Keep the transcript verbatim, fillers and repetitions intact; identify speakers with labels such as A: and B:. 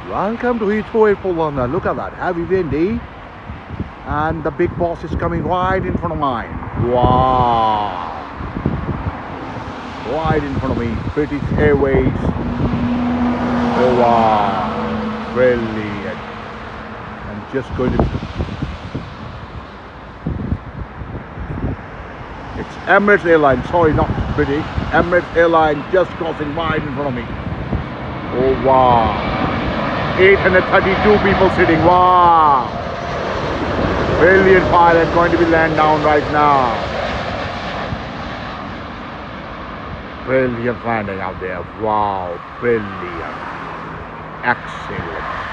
A: Welcome to Heathrow Airport, London. Look at that, heavy windy, and the big boss is coming right in front of mine. Wow! Right in front of me, British Airways. Oh wow, brilliant! I'm just going to. It's Emirates Airline. Sorry, not British. Emirates Airline just crossing right in front of me. Oh wow! eight hundred thirty-two people sitting. Wow! Brilliant pilot going to be land down right now. Brilliant landing out there. Wow! Brilliant. Excellent.